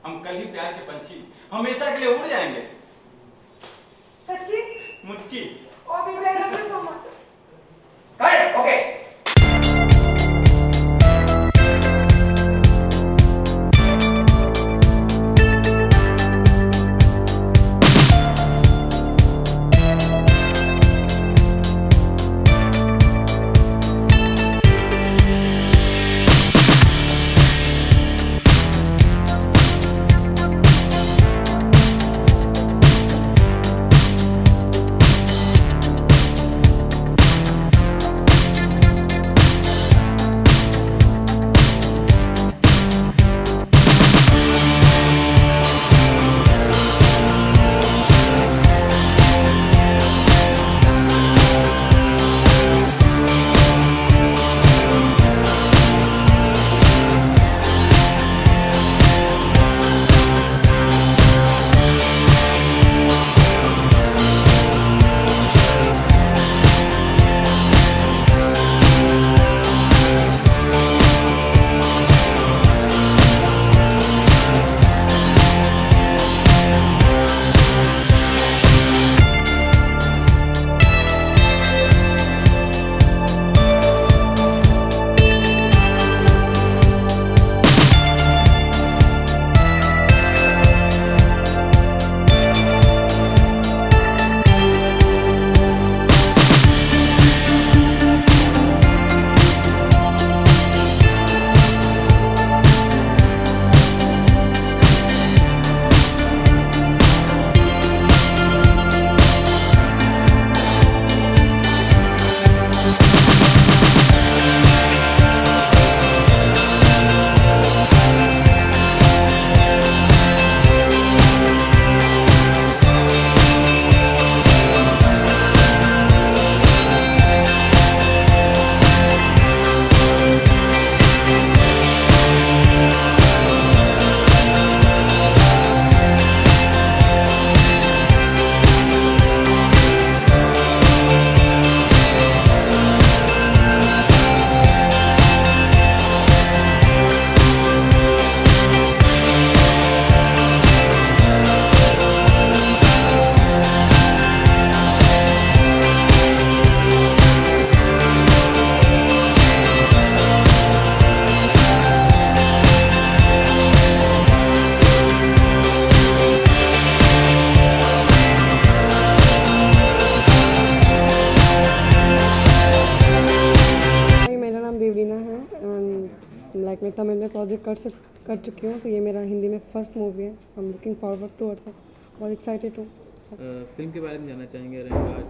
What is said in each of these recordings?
हम कल ही प्यार के पंछी हमेशा के लिए उड़ जाएंगे। सच्ची? मुच्ची। और भी I love you so much. Cut, okay. मैं तमिल में प्रोजेक्ट कर चुकी हूँ, तो ये मेरा हिंदी में फर्स्ट मूवी है। I am looking forward towards it, बहुत एक्साइटेड हूँ। फिल्म के बारे में जानना चाहेंगे।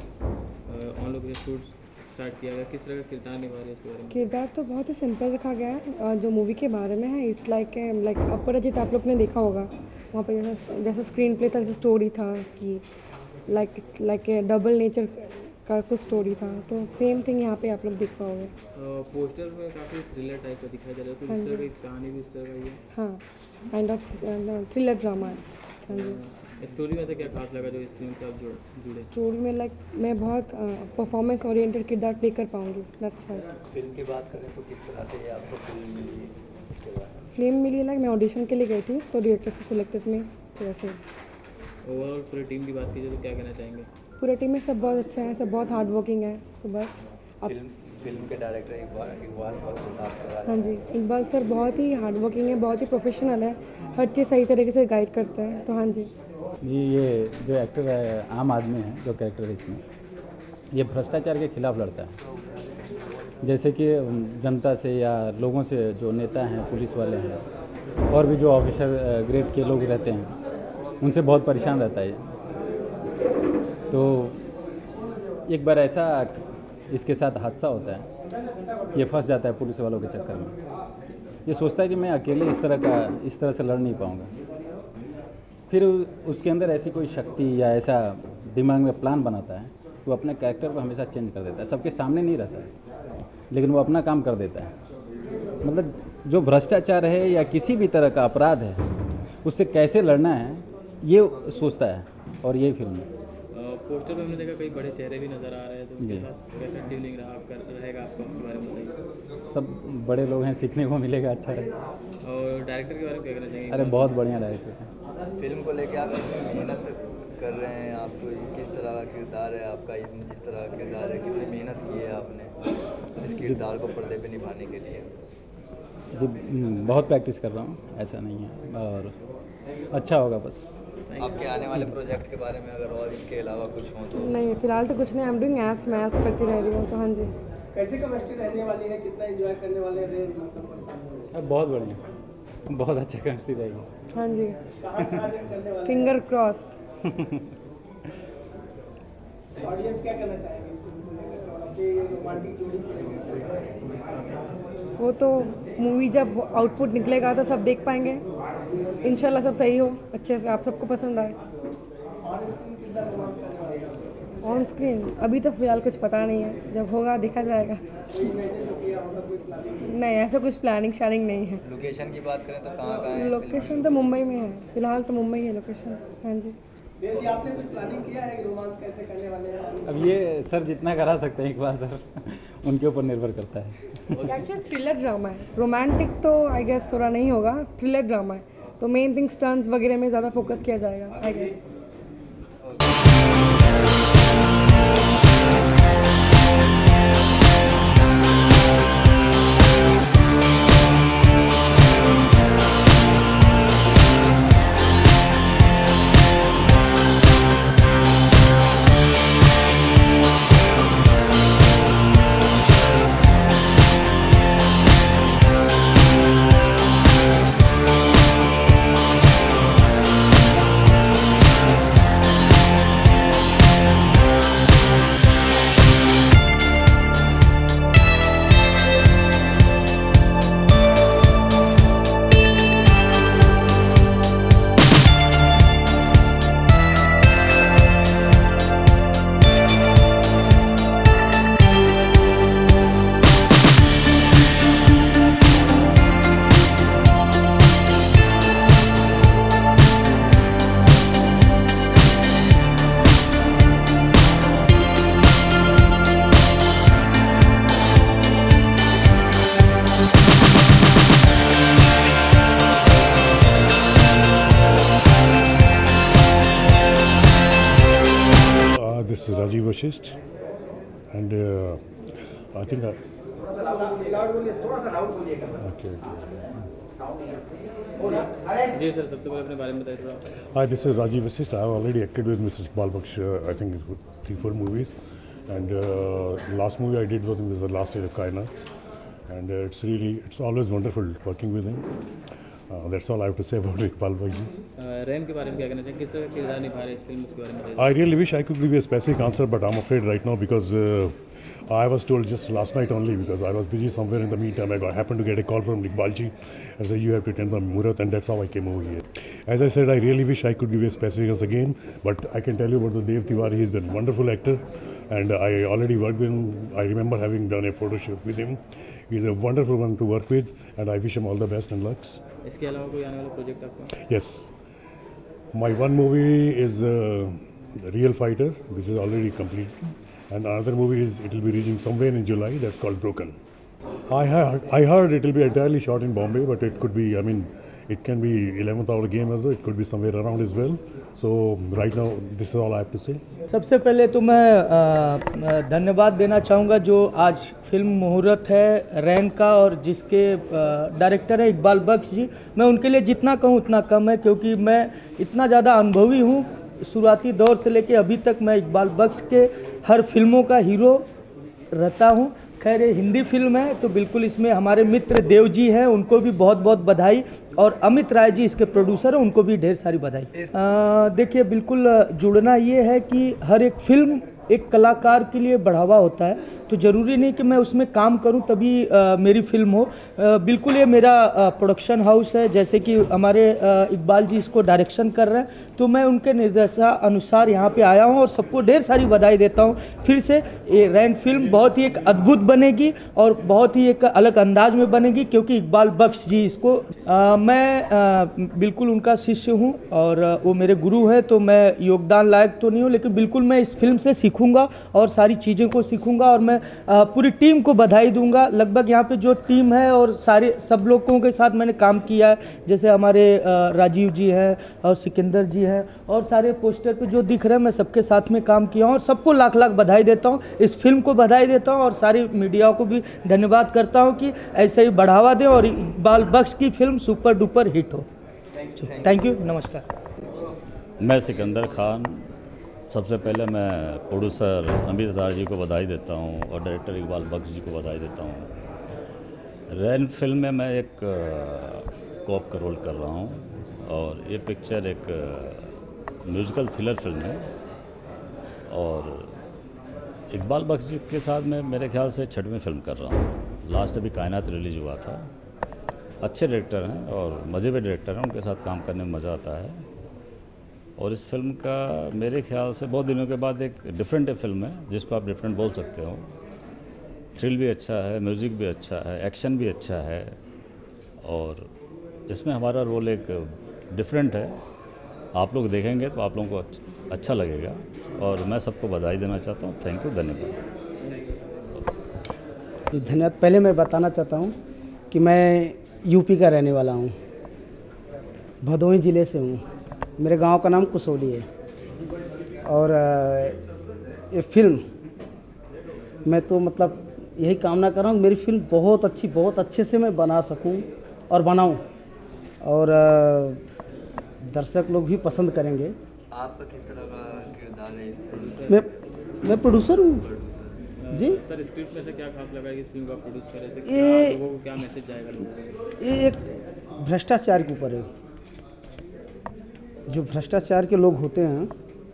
आज ऑन लोकेशन शूट स्टार्ट किया गया, किस तरह का किरदार निभा रहे हैं इसके बारे में? किरदार तो बहुत ही सिंपल रखा गया है। जो मूवी के बारे में है, इस लाइक अपराजित आप लोग ने देखा होगा, वहाँ पर जैसा स्क्रीन प्ले था, जैसे स्टोरी था कि लाइक डबल नेचर का कुछ स्टोरी था, तो सेम थिंग यहाँ पे आप लोग देख पाओगे। पोस्टर में काफ़ी थ्रिलर टाइप का दिखाई दे रहा है, तो इस तरह की कहानी भी इस तरह का ही है? हाँ, काइंड ऑफ थ्रिलर ड्रामा है। हाँ जी। स्टोरी में से क्या खास लगा जो इस फिल्म से आप जुड़े? स्टोरी में लाइक मैं बहुत परफॉर्मेंस ओरिएंटेड किरदार प्ले कर पाऊँगी, दैट्स व्हाई। फिल्म की बात करें तो किस तरह से आपको फिल्म मिली उसके बारे में? फिल्म मिली लाइक मैं ऑडिशन के लिए गई थी, तो डायरेक्टर से सिलेक्टेड में, तो वैसे। ओवरऑल पूरी टीम की बात कीजिए तो क्या कहना चाहेंगे? पूरा टीम में सब बहुत अच्छा है, सब बहुत हार्ड वर्किंग है, तो बस अब फिल्म के डायरेक्टर इकबाल साहब। हाँ जी, इकबाल सर बहुत ही हार्ड वर्किंग है, बहुत ही प्रोफेशनल है, हर चीज़ सही तरीके से गाइड करते हैं, तो हाँ जी। ये जो एक्टर है, आम आदमी है जो कैरेक्टर है इसमें, ये भ्रष्टाचार के खिलाफ लड़ता है। जैसे कि जनता से या लोगों से, जो नेता हैं, पुलिस वाले हैं और भी जो ऑफिसर ग्रेड के लोग रहते हैं, उनसे बहुत परेशान रहता है। तो एक बार ऐसा इसके साथ हादसा होता है, ये फंस जाता है पुलिस वालों के चक्कर में। ये सोचता है कि मैं अकेले इस तरह से लड़ नहीं पाऊँगा। फिर उसके अंदर ऐसी कोई शक्ति या ऐसा दिमाग में प्लान बनाता है, वो अपने कैरेक्टर को हमेशा चेंज कर देता है। सबके सामने नहीं रहता है, लेकिन वो अपना काम कर देता है। मतलब जो भ्रष्टाचार है या किसी भी तरह का अपराध है, उससे कैसे लड़ना है, ये सोचता है, और यही फिल्म है। पोस्टर पे हमने देखा कई बड़े चेहरे भी नज़र आ रहे हैं, तो उनके साथ कैसा ट्यूनिंग रहेगा आपका, उसके बारे में बताइए। सब बड़े लोग हैं, सीखने को मिलेगा, अच्छा रहेगा। और डायरेक्टर के बारे में क्या कहना चाहेंगे? अरे बहुत बढ़िया डायरेक्टर है। फिल्म को लेके आप कितनी मेहनत कर रहे हैं, आपको किस तरह का किरदार है आपका, इसमें जिस तरह का किरदार है, कितनी मेहनत की है आपने इस किरदार को पर्दे पे निभाने के लिए? जी बहुत प्रैक्टिस कर रहा हूँ, ऐसा नहीं है, और अच्छा होगा बस। आपके आने वाले प्रोजेक्ट के बारे में अगर और इसके अलावा कुछ हो तो? नहीं, फिलहाल तो कुछ नहीं, आई एम डूइंग एड्स, मैं एड्स करती रह रही हूँ, तो हाँ जी। कैसे केमिस्ट्री रहने वाली है, कितना एंजॉय करने वाले हैं मतलब? बहुत बढ़िया, बहुत अच्छा केमिस्ट्री रहेगी। हाँ जी, कहाँ करने वाले? Finger crossed. ऑडियंस क्या करना चाहेंगे इसको लेकर, और अपनी रोमांटिक जोड़ी को लेकर? वो तो मूवी जब आउटपुट निकलेगा तो सब देख पाएंगे, इंशाल्लाह सब सही हो, अच्छे से आप सबको पसंद आए। ऑन स्क्रीन कितना रोमांस करने वाले हैं? ऑन स्क्रीन अभी तो फिलहाल कुछ पता नहीं है, जब होगा देखा जाएगा। कोई इमेजिन तो किया होगा, कोई प्लानिंग? नहीं, ऐसा कुछ प्लानिंग शानिंग नहीं है। लोकेशन की बात करें तो कहाँ है? लोकेशन तो मुंबई में है, फिलहाल तो मुंबई है लोकेशन। हाँ जी। देव जी, आपने कुछ प्लानिंग किया है कि रोमांस कैसे करने वाले हैं? अब ये सर जितना करा सकते हैं एक बार सर, उनके ऊपर निर्भर करता है। एक्चुअली थ्रिलर ड्रामा है, रोमांटिक तो आई गेस थोड़ा नहीं होगा, थ्रिलर ड्रामा है, तो मेन थिंग स्टंट्स वगैरह में ज़्यादा फोकस किया जाएगा I guess. This is Rajiv Vashist, and I think okay. जी सर, सबसे पहले अपने बारे में बताइए थोड़ा। Hi, this is Rajiv Vashist. I have already acted with Mr. Iqbal Baksh, I think 3-4 movies, and last movie I did with him was The Last Stage of Kainat, and it's always wonderful working with him. That's all I have to say about Iqbal Baksh ji. रैम के बारे में क्या कहना चाहिए, किस तरह का किरदार निभा रहे हैं इस फिल्म, उसके बारे में बताइए। I really wish I could give you a specific answer, but I'm afraid right now because I was told just last night only because I was busy somewhere in the meantime. I happened to get a call from Iqbal ji and said you have to attend the Murat, and that's how I came over here. As I said, I really wish I could give you a specific answer again, but I can tell you about the Dev Tiwari. He's been a wonderful actor, and I already worked with him. I remember having done a photo shoot with him. He's a wonderful one to work with, and I wish him all the best and luck. इसके अलावा कोई आने वाला project आपका? Yes. My one movie is The Real Fighter. This is already complete. And another movie is, it will be reaching somewhere in July. That's called Broken. I heard it will be entirely shot in Bombay, but it could be, I mean, it can be 11th hour game as well. It could be somewhere around as well. So right now, this is all I have to say. सबसे पहले तो मैं धन्यवाद देना चाहूँगा जो आज film मुहूर्त है रैन का, और जिसके डायरेक्टर है इकबाल बख्श जी। मैं उनके लिए जितना कहूँ उतना कम है, क्योंकि मैं इतना ज़्यादा अनुभवी हूँ, शुरुआती दौर से लेके अभी तक मैं इकबाल बख्श के हर फिल्मों का हीरो रहता हूँ। खैर ये हिंदी फिल्म है तो बिल्कुल इसमें हमारे मित्र देव जी हैं, उनको भी बहुत बहुत बधाई, और अमित राय जी इसके प्रोड्यूसर हैं, उनको भी ढेर सारी बधाई। देखिए बिल्कुल जुड़ना ये है कि हर एक फिल्म एक कलाकार के लिए बढ़ावा होता है, तो ज़रूरी नहीं कि मैं उसमें काम करूं तभी मेरी फिल्म हो। बिल्कुल ये मेरा प्रोडक्शन हाउस है, जैसे कि हमारे इकबाल जी इसको डायरेक्शन कर रहे हैं, तो मैं उनके निर्देशानुसार यहाँ पे आया हूँ और सबको ढेर सारी बधाई देता हूँ। फिर से ये रैन फिल्म बहुत ही एक अद्भुत बनेगी और बहुत ही एक अलग अंदाज में बनेगी, क्योंकि इकबाल बख्श जी इसको मैं बिल्कुल उनका शिष्य हूँ और वो मेरे गुरु हैं, तो मैं योगदान लायक तो नहीं हूँ, लेकिन बिल्कुल मैं इस फिल्म से सीखूंगा और सारी चीज़ों को सीखूंगा और मैं पूरी टीम को बधाई दूंगा। लगभग यहाँ पे जो टीम है और सारे सब लोगों के साथ मैंने काम किया है, जैसे हमारे राजीव जी हैं और सिकंदर जी हैं और सारे पोस्टर पे जो दिख रहे हैं, मैं सबके साथ में काम किया हूँ और सबको लाख लाख बधाई देता हूँ। इस फिल्म को बधाई देता हूँ और सारी मीडिया को भी धन्यवाद करता हूँ कि ऐसे ही बढ़ावा दें और इकबाल बख्श की फिल्म सुपर डुपर हिट हो। थैंक यू, नमस्कार। मैं सिकंदर खान, सबसे पहले मैं प्रोड्यूसर अमित अदार जी को बधाई देता हूं और डायरेक्टर इकबाल बख्श जी को बधाई देता हूं। रैन फिल्म में मैं एक कॉप का रोल कर रहा हूं और ये पिक्चर एक म्यूजिकल थ्रिलर फिल्म है और इकबाल बख्श जी के साथ मैं मेरे ख्याल से 6वीं फिल्म कर रहा हूं। लास्ट अभी कायनात रिलीज हुआ था। अच्छे डायरेक्टर हैं और मज़े में डायरेक्टर हैं, उनके साथ काम करने में मज़ा आता है। और इस फिल्म का मेरे ख्याल से बहुत दिनों के बाद एक डिफरेंट फिल्म है, जिसको आप डिफरेंट बोल सकते हो। थ्रिल भी अच्छा है, म्यूज़िक भी अच्छा है, एक्शन भी अच्छा है और इसमें हमारा रोल एक डिफरेंट है। आप लोग देखेंगे तो आप लोगों को अच्छा लगेगा और मैं सबको बधाई देना चाहता हूँ। थैंक यू, धन्यवाद। धन्यवाद। पहले मैं बताना चाहता हूँ कि मैं यूपी का रहने वाला हूँ, भदोही ज़िले से हूँ। मेरे गांव का नाम कुसोली है और ये फिल्म मैं तो मतलब यही कामना कर रहा हूँ मेरी फिल्म बहुत अच्छी, बहुत अच्छे से मैं बना सकूँ और बनाऊँ और दर्शक लोग भी पसंद करेंगे। आपका किस तरह का किरदार है इस फिल्म? मैं प्रोड्यूसर हूँ जी। सर, स्क्रिप्ट में से क्या खास लगा कि इस फिल्म का प्रोड्यूस करे से लोगों को क्या मैसेज जाएगा लोगों को? ये एक भ्रष्टाचार के ऊपर है। जो भ्रष्टाचार के लोग होते हैं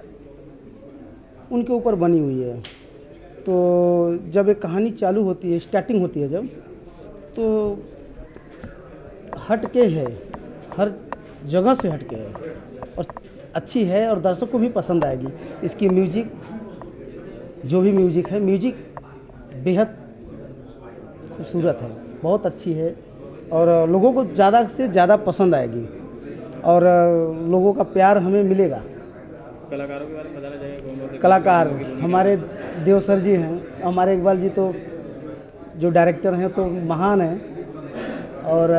उनके ऊपर बनी हुई है। तो जब एक कहानी चालू होती है, स्टार्टिंग होती है जब, तो हट के है, हर जगह से हट के है और अच्छी है और दर्शक को भी पसंद आएगी। इसकी म्यूजिक, जो भी म्यूजिक है, म्यूजिक बेहद खूबसूरत है, बहुत अच्छी है और लोगों को ज़्यादा से ज़्यादा पसंद आएगी और लोगों का प्यार हमें मिलेगा। कलाकारों के बारे में बताना चाहिए? कौन कलाकार हमारे देव सर जी हैं, हमारे इकबाल जी तो जो डायरेक्टर हैं तो महान हैं और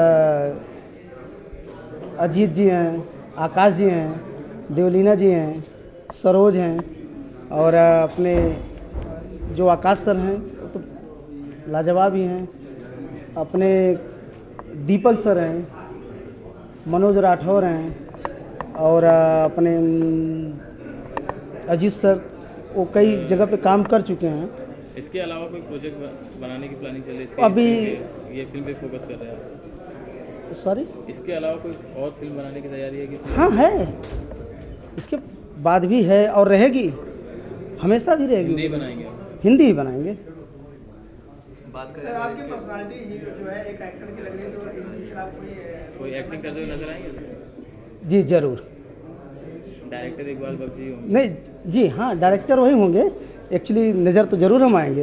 अजीत जी हैं, आकाश जी हैं, देवलीना जी हैं, सरोज हैं और अपने जो आकाश सर हैं तो लाजवाब ही हैं, अपने दीपक सर हैं, मनोज राठौर हैं और अपने अजीत सर, वो कई जगह पे काम कर चुके हैं। इसके अलावा कोई प्रोजेक्ट बनाने की प्लानिंग चल रही है? अभी ये फिल्म पे फोकस कर रहे हैं? सॉरी, इसके अलावा कोई और फिल्म बनाने की तैयारी है किसी? हाँ है, इसके बाद भी है और रहेगी, हमेशा भी रहेगी। हिंदी बनाएंगे? हिंदी ही बनाएंगे। बात सर, आपकी पर्सनालिटी ही जो है एक एक्टर की लग रही है, तो आप कोई एक्टिंग करते हुए नजर आएंगे? जी जरूर। डायरेक्टर इकबाल बख्श जी होंगे? नहीं जी, हाँ डायरेक्टर वही होंगे, एक्चुअली नज़र तो ज़रूर हम आएंगे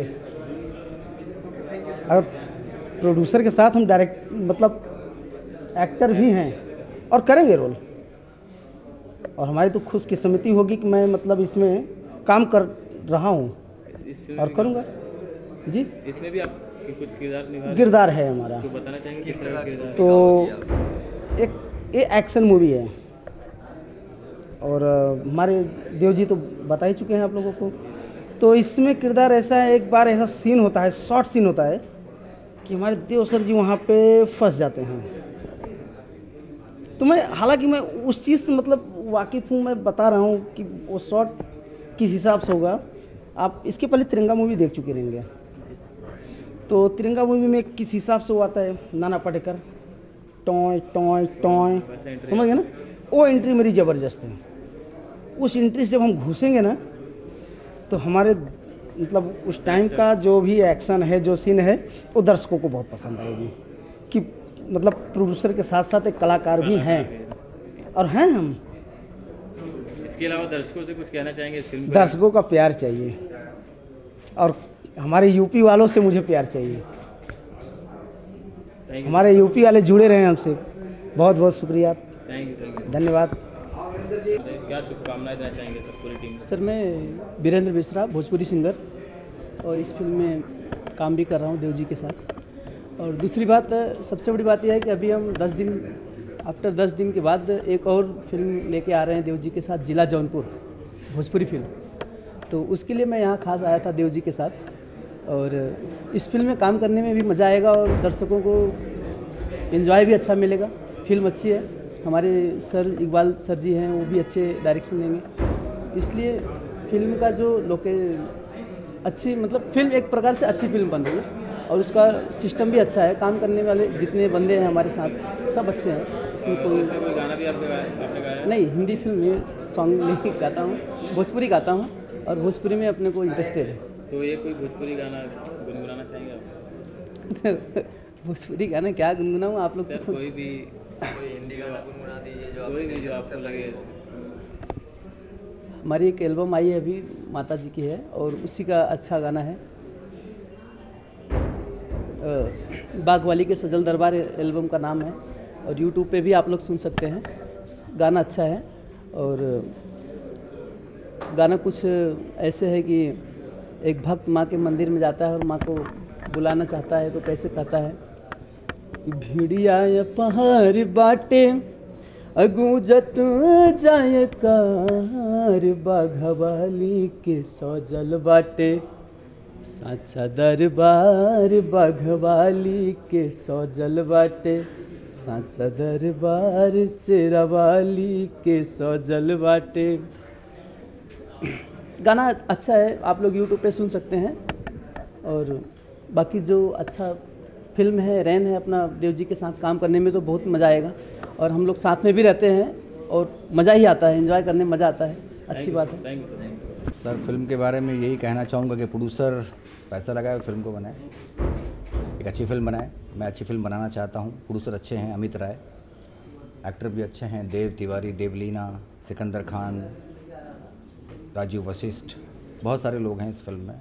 और प्रोड्यूसर के साथ हम डायरेक्ट मतलब एक्टर भी हैं और करेंगे रोल। और हमारी तो खुशकिस्मती होगी कि मैं मतलब इसमें काम कर रहा हूँ और करूँगा जी। इसमें भी आप कुछ किरदार है हमारा, तो बताना चाहेंगे किस तरह का किरदार? तो एक ये एक्शन मूवी है और हमारे देव जी तो बता ही चुके हैं आप लोगों को। तो इसमें किरदार ऐसा है, एक बार ऐसा सीन होता है, शॉर्ट सीन होता है कि हमारे देव सर जी वहाँ पे फंस जाते हैं। तो मैं हालांकि मैं उस चीज़ से मतलब वाकिफ़ हूँ, मैं बता रहा हूँ कि वो शॉर्ट किस हिसाब से होगा। आप इसके पहले तिरंगा मूवी देख चुके रहेंगे, तो तिरंगा मूवी में किस हिसाब से वो आता है, Nana Patekar toy toy toy, समझ गए ना? वो एंट्री मेरी ज़बरदस्त है। उस एंट्री से जब हम घुसेंगे ना तो हमारे मतलब उस टाइम का जो भी एक्शन है, जो सीन है, वो दर्शकों को बहुत पसंद आएगी। कि मतलब प्रोड्यूसर के साथ साथ एक कलाकार भी हैं और हैं हम। इसके अलावा दर्शकों से कुछ कहना चाहेंगे इस फिल्म पर? दर्शकों का प्यार चाहिए और हमारे यूपी वालों से मुझे प्यार चाहिए। हमारे यूपी वाले जुड़े रहे हमसे। बहुत बहुत शुक्रिया, थैंक यू। धन्यवाद। क्या शुभकामनाएं देना चाहेंगे सर पूरी टीम? सर मैं वीरेंद्र मिश्रा, भोजपुरी सिंगर, और इस फिल्म में काम भी कर रहा हूँ देव जी के साथ। और दूसरी बात, सबसे बड़ी बात यह है कि अभी हम 10 दिन के बाद एक और फिल्म लेके आ रहे हैं देव जी के साथ, जिला जौनपुर, भोजपुरी फिल्म। तो उसके लिए मैं यहाँ खास आया था देव जी के साथ। और इस फिल्म में काम करने में भी मज़ा आएगा और दर्शकों को एंजॉय भी अच्छा मिलेगा। फिल्म अच्छी है, हमारे सर इकबाल सर जी हैं, वो भी अच्छे डायरेक्शन देंगे। इसलिए फिल्म का जो अच्छी, मतलब फिल्म एक प्रकार से अच्छी फिल्म बन रही है और उसका सिस्टम भी अच्छा है। काम करने वाले जितने बंदे हैं हमारे साथ सब अच्छे हैं। इसमें कोई गाना भी आपने गाया? नहीं, हिंदी फिल्म में सॉन्ग नहीं गाता हूँ, भोजपुरी गाता हूँ और भोजपुरी में अपने को इंटरेस्टेड है। तो ये कोई भोजपुरी गाना गुनगुनाना चाहेंगे आप? भोजपुरी गाना क्या गुनगुनाऊँ, आप लोग? कोई भी हिंदी गाना गुनगुना दीजिए कोई भी जो आपको लगे। हमारी एक एल्बम आई है अभी, माता जी की है, और उसी का अच्छा गाना है, बागवाली के सजल दरबार एल्बम का नाम है। और यूट्यूब पे भी आप लोग सुन सकते हैं। गाना अच्छा है। और गाना कुछ ऐसे है कि एक भक्त माँ के मंदिर में जाता है और माँ को बुलाना चाहता है, तो कैसे कहता है, भिड़िया पहाड़ बाटे अगूंजत जाय कार, बाघवाली के सजल बाटे साचा दरबार, बाघवाली के सजल बाटे साचा दरबार, शेरावाली के सजल बाटे। गाना अच्छा है, आप लोग यूट्यूब पे सुन सकते हैं। और बाकी जो अच्छा फिल्म है, रैन है, अपना देव जी के साथ काम करने में तो बहुत मज़ा आएगा। और हम लोग साथ में भी रहते हैं और मज़ा ही आता है, एंजॉय करने में मज़ा आता है। अच्छी बात है। Thank you. सर फिल्म के बारे में यही कहना चाहूँगा कि प्रोड्यूसर पैसा लगाए और फिल्म को बनाए, एक अच्छी फिल्म बनाए। मैं अच्छी फिल्म बनाना चाहता हूँ। प्रोड्यूसर अच्छे हैं, अमित राय, एक्टर भी अच्छे हैं, देव तिवारी, देवलीना, सिकंदर खान, राजीव वशिष्ठ, बहुत सारे लोग हैं इस फिल्म में।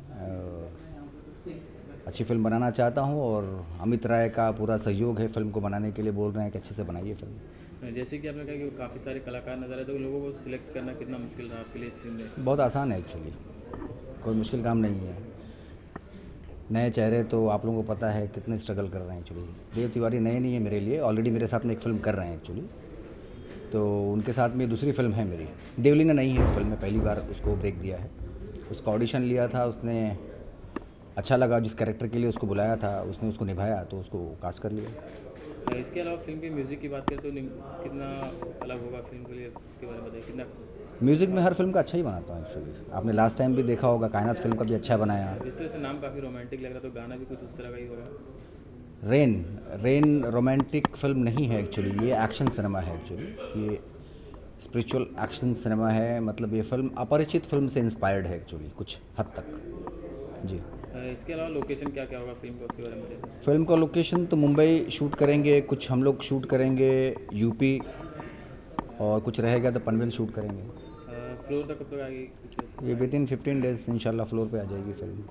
अच्छी फिल्म बनाना चाहता हूँ और अमित राय का पूरा सहयोग है फिल्म को बनाने के लिए। बोल रहे हैं कि अच्छे से बनाइए फिल्म। जैसे कि आपने कहा कि काफ़ी सारे कलाकार नजर आए, तो लोगों को सिलेक्ट करना कितना मुश्किल रहा आपके लिए इस फिल्म में? बहुत आसान है एक्चुअली, कोई मुश्किल काम नहीं है। नए चेहरे तो आप लोगों को पता है कितने स्ट्रगल कर रहे हैं एक्चुअली। देव तिवारी नए नहीं है मेरे लिए, ऑलरेडी मेरे साथ में एक फ़िल्म कर रहे हैं एक्चुअली, तो उनके साथ में दूसरी फिल्म है मेरी। देवलीना नहीं है इस फिल्म में, पहली बार उसको ब्रेक दिया है। उसका ऑडिशन लिया था, उसने अच्छा लगा, जिस कैरेक्टर के लिए उसको बुलाया था उसने उसको निभाया, तो उसको कास्ट कर लिया। इसके अलावा फिल्म के म्यूज़िक की बात करें तो कितना अलग होगा फिल्म के लिए, इसके बारे में बताइए। कितना म्यूज़िक में हर फिल्म का अच्छा ही बनाता हूँ एक्चुअली। आपने लास्ट टाइम भी देखा होगा, कायनात फिल्म का भी अच्छा बनाया। जिस तरह से नाम काफ़ी रोमांटिक लग रहा, तो गाना भी कुछ उस तरह का ही होगा? रेन रोमांटिक फिल्म नहीं है एक्चुअली, ये एक्शन सिनेमा है एक्चुअली। ये स्पिरिचुअल एक्शन सिनेमा है, मतलब ये फिल्म अपरिचित फिल्म से इंस्पायर्ड है एक्चुअली कुछ हद तक जी। इसके अलावा लोकेशन क्या क्या होगा फिल्म का, उसके बारे में बताइए। फिल्म का लोकेशन तो मुंबई शूट करेंगे, कुछ हम लोग शूट करेंगे यूपी, और कुछ रहेगा तो पनवेल शूट करेंगे। फ्लोर तक कब तक आएगी? ये विद इन 15 डेज इंशाल्लाह फ्लोर पे आ जाएगी फिल्म।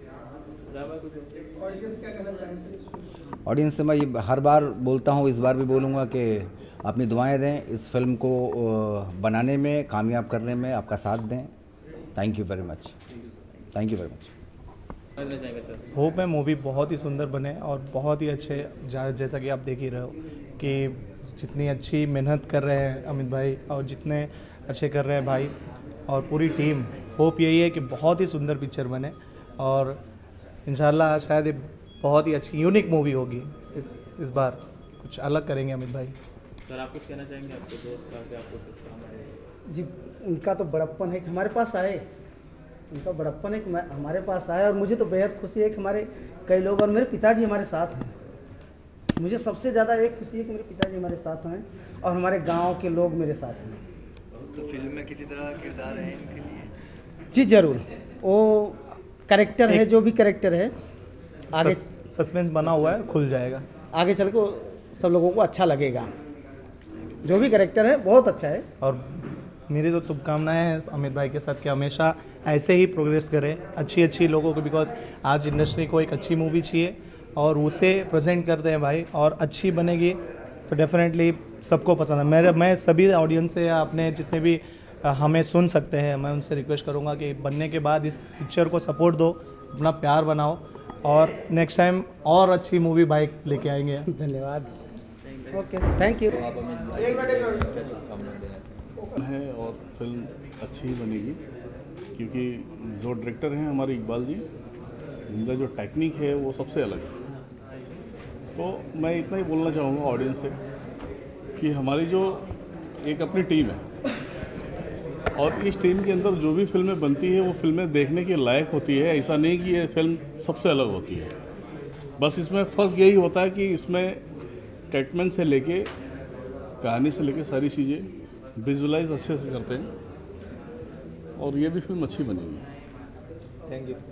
ऑडियंस से मैं ये हर बार बोलता हूँ, इस बार भी बोलूँगा कि अपनी दुआएं दें, इस फिल्म को बनाने में, कामयाब करने में आपका साथ दें। Thank you very much, thank you very much. Hope है मूवी बहुत ही सुंदर बने और बहुत ही अच्छे, जैसा कि आप देख ही रहे हो कि जितनी अच्छी मेहनत कर रहे हैं अमित भाई और जितने अच्छे कर रहे हैं भाई और पूरी टीम। होप यही है कि बहुत ही सुंदर पिक्चर बने और इंशाल्लाह शायद ये बहुत ही अच्छी यूनिक मूवी होगी। इस बार कुछ अलग करेंगे अमित भाई। सर आप कुछ कहना चाहेंगे आपके दोस्त का कि आपको शुभकामनाएं? जी, उनका तो बड़प्पन है कि हमारे पास आए, उनका बड़प्पन है कि हमारे पास आए, और मुझे तो बेहद खुशी है कि हमारे कई लोग, और मेरे पिताजी हमारे साथ हैं। मुझे सबसे ज़्यादा एक खुशी है कि मेरे पिताजी हमारे साथ हैं और हमारे गांव के लोग मेरे साथ हैं। तो फिल्म में किसी तरह का किरदार है इनके लिए? जी ज़रूर, वो कैरेक्टर है, जो भी कैरेक्टर है आगे सस्पेंस बना हुआ है, खुल जाएगा। आगे चल के सब लोगों को अच्छा लगेगा। जो भी कैरेक्टर है बहुत अच्छा है। और मेरी तो शुभकामनाएं हैं अमित भाई के साथ कि हमेशा ऐसे ही प्रोग्रेस करें, अच्छी लोगों को, बिकॉज आज इंडस्ट्री को एक अच्छी मूवी चाहिए और उसे प्रेजेंट करते हैं भाई, और अच्छी बनेगी तो डेफिनेटली सबको पसंद है। मैं सभी ऑडियंस से, आपने जितने भी हमें सुन सकते हैं, मैं उनसे रिक्वेस्ट करूंगा कि बनने के बाद इस पिक्चर को सपोर्ट दो, अपना प्यार बनाओ, और नेक्स्ट टाइम और अच्छी मूवी भाई लेके आएंगे। धन्यवाद। Okay, thank you. है और फिल्म अच्छी ही बनेगी, क्योंकि जो डायरेक्टर हैं हमारे इकबाल जी, उनका जो टेक्निक है वो सबसे अलग है। तो मैं इतना ही बोलना चाहूँगा ऑडियंस से कि हमारी जो एक अपनी टीम है, और इस टीम के अंदर जो भी फिल्में बनती है वो फिल्में देखने के लायक होती है। ऐसा नहीं कि ये फिल्म सबसे अलग होती है, बस इसमें फ़र्क यही होता है कि इसमें ट्रीटमेंट से लेके कहानी से लेके सारी चीज़ें विजुलाइज अच्छे से करते हैं, और ये भी फिल्म अच्छी बनेगी। Thank you.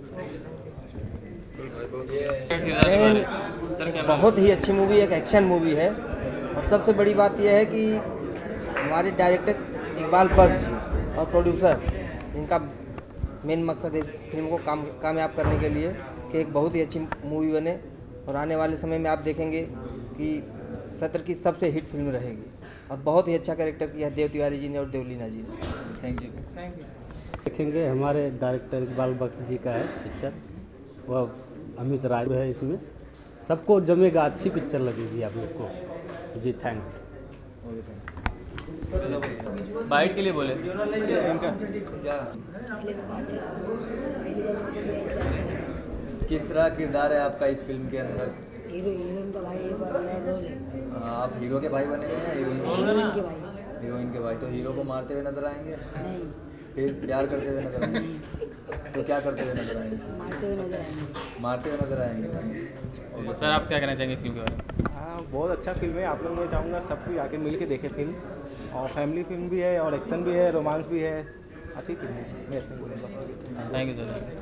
बहुत ही अच्छी मूवी, एक एक्शन मूवी है, और सबसे बड़ी बात यह है कि हमारे डायरेक्टर इकबाल बख्श और प्रोड्यूसर, इनका मेन मकसद है फिल्म को कामयाब करने के लिए कि एक बहुत ही अच्छी मूवी बने, और आने वाले समय में आप देखेंगे कि सत्र की सबसे हिट फिल्म रहेगी, और बहुत ही अच्छा कैरेक्टर किया है देव तिवारी जी ने और देवलीना जी ने। Thank you. देखेंगे हमारे डायरेक्टर इकबाल बख्श जी का है पिक्चर, वह अमित राय है इसमें, सबको जमेगा, अच्छी पिक्चर लगेगी आप लोग को जी। थैंक्स। बाइट के लिए बोले। किस तरह किरदार है आपका इस फिल्म के अंदर? हीरोइन का भाई एक बार रोल है। आप हीरो के भाई बने हैं या हीरोइन के भाई? हीरोइन के भाई। तो हीरो को मारते हुए नजर आएंगे? नहीं। फिर प्यार करते हुए नजर आएंगे? तो क्या करते हुए नजर आएंगे? मारते हुए नजर आएंगे। मारते हुए नजर आएंगे। सर आप क्या कहना चाहेंगे इस फिल्म के बारे में? हाँ, बहुत अच्छा फिल्म है। आप लोग मैं चाहूँगा सब कोई आके मिल के देखे फिल्म, और फैमिली फिल्म भी है, और एक्शन भी है, रोमांस भी है, अच्छी फिल्म है। मैं इसमें बोलूँगा। Thank you sir.